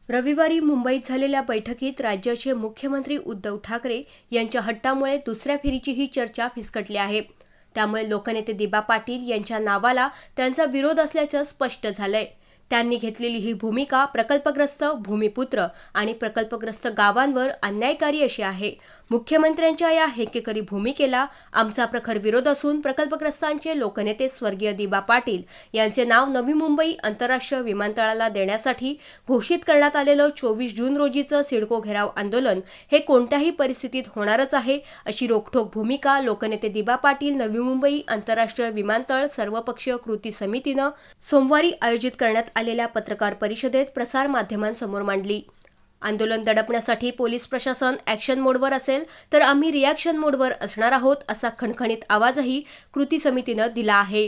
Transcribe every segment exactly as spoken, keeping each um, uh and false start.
रविवारी मुंबईत झालेल्या बैठकीत राज्याचे मुख्यमंत्री उद्धव ठाकरे यांच्या हट्टामुळे दुसऱ्या फेरीचीही चर्चा फिसकटली आहे। त्यामुळे लोकनेते दिबा पाटील यांच्या नावाला त्यांचा विरोध असल्याचं स्पष्ट झालंय। त्यांनी घेतलेली ही भूमिका प्रकल्पग्रस्त भूमिपुत्र आणि प्रकल्पग्रस्त गावांवर अन्यायकारी अशी आहे। मुख्यमंत्र्यांच्या या हेकेकरी भूमिकेला आमचा प्रखर विरोध असून प्रकल्पग्रस्तांचे लोकनेते स्वर्गीय दिबा पाटील यांचे नाव नवी मुंबई आंतरराष्ट्रीय विमानतळाला देण्यासाठी घोषित करण्यात आलेलं चोवीस जून रोजीचं सिडको घेराव आंदोलन हे कोणत्याही परिस्थितीत होणारच आहे, अशी रोखठोक भूमिका लोकनेते दिबा पाटील नवी मुंबई आंतरराष्ट्रीय विमानतळ सर्वपक्षीय कृती समितीनं सोमवारी आयोजित करण्यात आलेल्या पत्रकार परिषदेत प्रसार माध्यमांसमोर मांडली। आंदोलन दडपण्यासाठी पोलीस प्रशासन ॲक्शन मोडवर असेल तर आम्ही रिॲक्शन मोडवर असणार आहोत, असा खणखणीत आवाजही कृती समितीनं दिला आहे।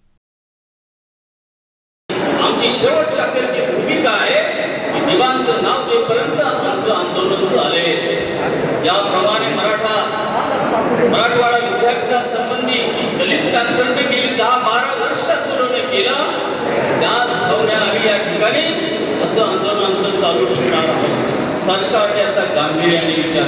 आमची शेवटच्या अखेरची भूमिका आहे की दिवांचं नाव देईपर्यंत आमचं आंदोलन चालेल। ज्याप्रमाणे मराठा मराठवाडा विद्यापीठासंबंधी दलित पॅंथरने गेली दहा बारा वर्ष आंदोलन केलं, त्याच भावना आम्ही या ठिकाणी असं आंदोलन आमचं चालू ठेवणार आहोत। सरकार याचा गांभीर्याने विचार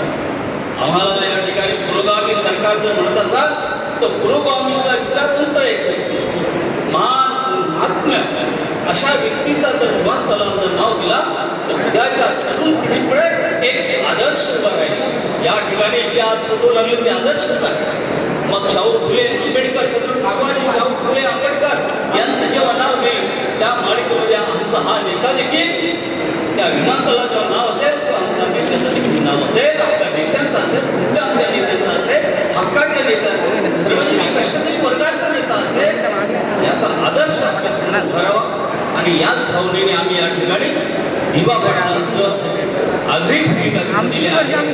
करावा। आम्हाला या ठिकाणी पुरोगामी सरकार जर म्हणत असाल तर पुरोगामीचा विचार कोणता येतो? महान महात्म्य अशा व्यक्तीचा जर विमानतळाला नाव दिला तर उद्याच्या तरुण पिढीपुढे एक आदर्श उभा राहील। या ठिकाणी इतिहास फोटो लागले ते आदर्शच आहे। मग शाहू फुले आंबेडकर, छत्रपती शिवाजी शाहू फुले आंबेडकर यांचं जेव्हा नाव घेईल त्या मालिकेमध्ये आमचा हा नेता देखील त्या विमानतळाचं नाव असेल, आमचा नेत्याचं देखील नाव असेल, आपल्या नेत्यांचं असेल, तुमच्या आमच्या नेत्यांचं असेल, हक्काच्या नेता असेल, सर्वजणी कष्टकरी वर्गाचा नेता असेल, याचा आदर्श आपल्या समोर करावा। आणि याच भावनेने आम्ही या ठिकाणी दिबा पाटलांचं आग्रही भूमिका घेऊन दिली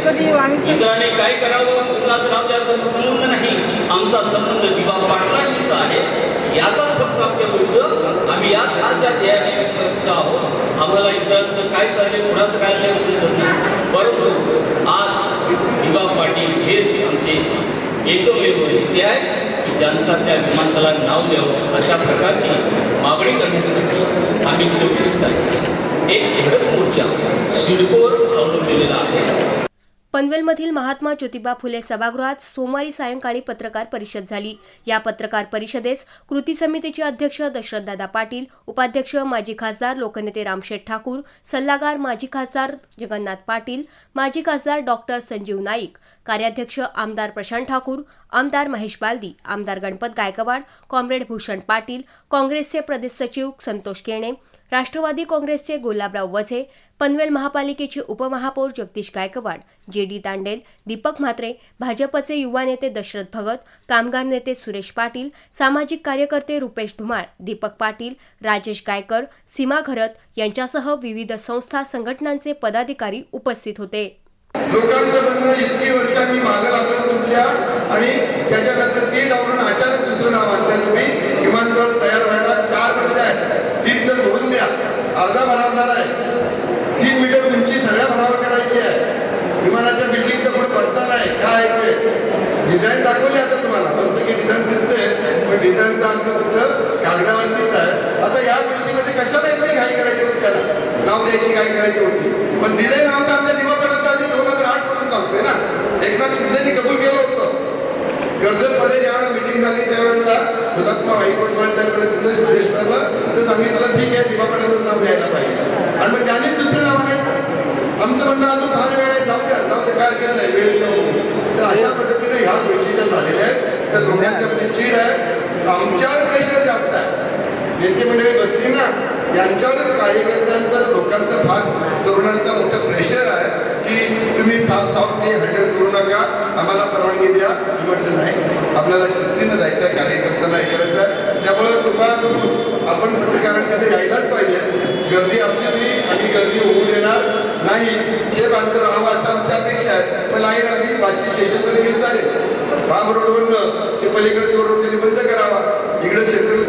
आहे। इतरांनी काय करावं कुणाचं नाव द्यायचा संबंध नाही, आमचा संबंध दिबा पाटलाशीचा आहे। याचाच फक्त आमच्या विरुद्ध आम्ही याच हाच्या ध्येयाने आहोत। आम्हाला इतरांचं काय चाललंय कुणाचं काय नाही, परंतु आज दिबा पाटील हेच आमचे एकमेव नेते आहे की ज्यांचा त्या विमानतळाला नाव द्यावं अशा प्रकारची मागणी करण्यासाठी आम्ही चोवीस तारखेला एक धडक मोर्चा सिडकोवर अवलंबलेला आहे। पनवेलमधील महात्मा ज्योतिबा फुले सभागृहात सोमवारी सायंकाळी पत्रकार परिषद झाली। या पत्रकार परिषदेस कृती समितीचे अध्यक्ष दशरथदादा पाटील, उपाध्यक्ष माजी खासदार लोकनेते रामशेठ ठाकूर, सल्लागार माजी खासदार जगन्नाथ पाटील, माजी खासदार डॉक्टर संजीव नाईक, कार्याध्यक्ष आमदार प्रशांत ठाकूर, आमदार महेश बालदी, आमदार गणपत गायकवाड, कॉम्रेड भूषण पाटील, काँग्रेसचे प्रदेश सचिव संतोष केणे, राष्ट्रवादी काँग्रेसचे गुलाबराव वझे, पनवेल महापालिकेचे उपमहापौर जगदीश गायकवाड, जे डी तांडेल, दीपक म्हात्रे, भाजपचे युवा नेते दशरथ भगत, कामगार नेते सुरेश पाटील, सामाजिक कार्यकर्ते रुपेश धुमाळ, दीपक पाटील, राजेश गायकर, सीमा घरत यांच्यासह विविध संस्था संघटनांचे पदाधिकारी उपस्थित होते। लोकांचं म्हणणं इतकी वर्ष आम्ही मागे लागलो तुमच्या आणि त्याच्यानंतर ते डावलून अचानक दुसरं नाव आणता तुम्ही। विमानतळ तयार व्हायला चार वर्ष आहे, तीन तर सोडून द्या, अर्धा भराव झाला आहे। तीन मीटर उंची सगळ्या भरावर करायची आहे। विमानाच्या बिल्डिंगचा पुढे पत्ता नाही, काय ते डिझाईन दाखवली आता तुम्हाला, मस्त की डिझाईन दिसते पण डिझाईनचा आमचं फक्त कागदावरतीच आहे। आता या गोष्टीमध्ये कशाला इतकी घाई करायची होती, त्याला नाव द्यायची घाई करायची होती, पण दिले नाव तर आमच्या दिवापर्यंत आम्ही दोन हजार आठ पर्यंत सांगतोय ना। एकनाथ शिंदेनी कबूल केलं होतं। कर्जतमध्ये ज्यावेळेला मिटिंग झाली त्यावेळेला हुतात्मा भाई कोटवाडच्याकडे तिथं सिद्धेश्वरला तर सांगितलं ठीक आहे दिवापर्यंत नाव द्यायला पाहिजे, आणि मग त्यानेच दुसरं नाव आणायचं। आमचं म्हणणं अजून फार वेळ आहे, जाऊ द्या, जाऊ द्या, काय केलं नाही वेळ जाऊ। तर अशा पद्धतीने ह्या गोष्टी ज्या झालेल्या आहेत तर लोकांच्या मध्ये चीड आहे, आमच्यावर प्रेशर जास्त आहे। नेते मंडळी बसली ना, यांच्यावर कार्यकर्त्यांचा लोकांचा फार तरुणांचा मोठं प्रेशर आहे की तुम्ही साफ साफ ते हँडल करू नका, आम्हाला परवानगी द्या। मी म्हटलं नाही, आपल्याला शिस्तीनं जायचं आहे, कार्यकर्त्यांना हे करायचं आहे। त्यामुळे कृपा करून आपण पत्रकारांकडे यायलाच पाहिजे। गर्दी असली तरी आम्ही गर्दी होऊ देणार नाही, शेप अंतर राहावं असं आमची अपेक्षा आहे। पण लाईन आम्ही वाशी स्टेशनमध्ये गेली चालेल, बाम रोडवरनं ते पलीकडे तो रोड त्यांनी बंद करावा। इकडे सेंट्रल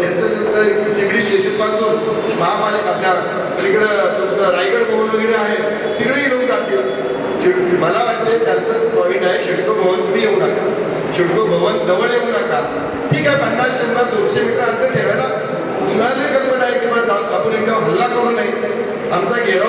याचं सिगडी स्टेशन पासून महापालिका आपल्या पलीकडं तुमचं रायगड भवन वगैरे आहे तिकडेही लोक जातील। मला वाटते त्यांचं पॉईंट आहे शिडको भवन, तुम्ही येऊ नका, शिडको भवन जवळ येऊ नका, ठीक आहे। पन्नास शंभर दोनशे मीटर अंतर ठेवायला कुणाला कल्पना आहे की आपण एकदा हल्ला करू नये, आमचा घेरा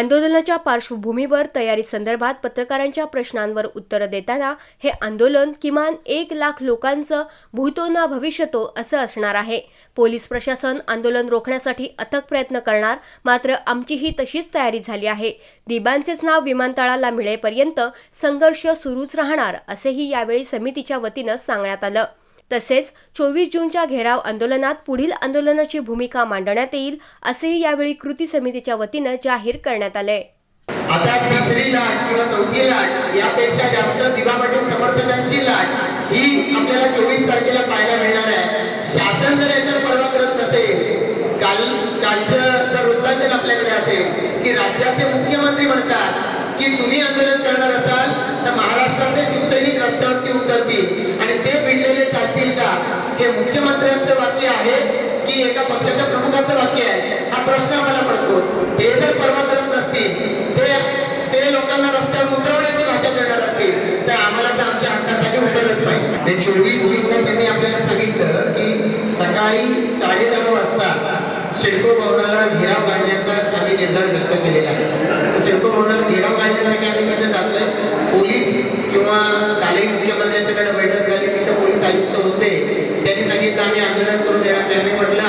आंदोलनाच्या पार्श्वभूमीवर तयारी संदर्भात पत्रकारांच्या प्रश्नांवर उत्तर देताना हे आंदोलन किमान एक लाख लोकांचं भूतो ना भविष्यतो असं असणार आहे. पोलीस प्रशासन आंदोलन रोखण्यासाठी अथक प्रयत्न करणार, मात्र आमचीही तशीच तयारी झाली आहे. दिबांचेच नाव विमानतळाला मिळेपर्यंत संघर्ष सुरूच राहणार असेही यावेळी समितीच्या वतीनं सांगण्यात आलं. तसेच चोवीस जूनच्या घेराव आंदोलनात पुढील आंदोलनाची भूमिका मांडण्यात येईल असेही यावेळी कृती समितीच्या वतीनं जाहीर करण्यात आले. आता तिसरी लाट किंवा चौथी लाट यापेक्षा जास्त दिबा पाटील समर्थकांची लाट ही आपल्याला चोवीस तारखेला पाहायला मिळणार आहे. शासन जर याच्यावर पर्वा करत नसेल, काल कालचं जर वृत्तांकन आपल्याकडे असेल की राज्याचे मुख्यमंत्री म्हणतात की तुम्ही आंदोलन करणार असाल तर महाराष्ट्रातले शिवसैनिक रस्त्यावरती उतरतील आणि ते भिडलेले चालतील का? हे मुख्यमंत्र्यांचं वाक्य आहे की एका पक्षाच्या प्रमुखाचं वाक्य आहे? हा प्रश्न आम्हाला पडतो. ते जर पर्वा करत नसतील, ते ते लोकांना रस्त्यावर उतरवण्याची भाषा करणार असतील तर आम्हाला तर आमच्या हक्कासाठी उतरलंच पाहिजे. चोवीस जूनला त्यांनी आपल्याला सांगितलं की सकाळी साडे दहा वाजता सिडको भवनाला घेराव काढण्याचा आम्ही निर्धार व्यक्त केलेला आहे. सिडको भवनाला घेराव काढण्यासाठी आम्ही तिथे जातोय. पोलीस किंवा कालही मुख्यमंत्र्यांच्याकडे बैठक झाली, तिथे पोलीस आयुक्त होते, त्यांनी सांगितलं आम्ही आंदोलन करून येणार. त्यांनी म्हटलं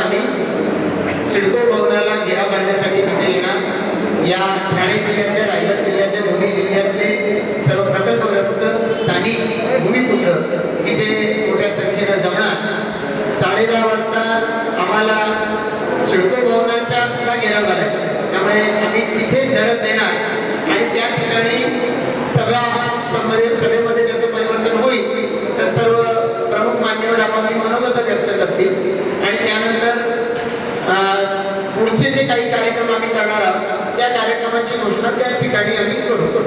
आम्ही सिडको भवनाला घेराव काढण्यासाठी तिथे येणार. या ठाणे जिल्ह्यातल्या, रायगड जिल्ह्यातल्या, दोन्ही जिल्ह्यातले सर्व प्रकल्पग्रस्त स्थानिक भूमिपुत्र तिथे मोठ्या संख्येनं जमणार. साडे दहा वाजता आम्हाला सिडको भवनाच्या घेराव घालायचा, त्यामुळे आम्ही तिथे लढत देणार आणि त्या ठिकाणी सभा संबंधित सभेमध्ये त्याचं परिवर्तन होईल तर सर्व प्रमुख मान्यवर आपापली मनोगत व्यक्त करतील आणि त्यानंतर पुढचे जे काही कार्यक्रम आम्ही करणार आहोत त्या कार्यक्रमाची घोषणा त्याच ठिकाणी आम्ही करू.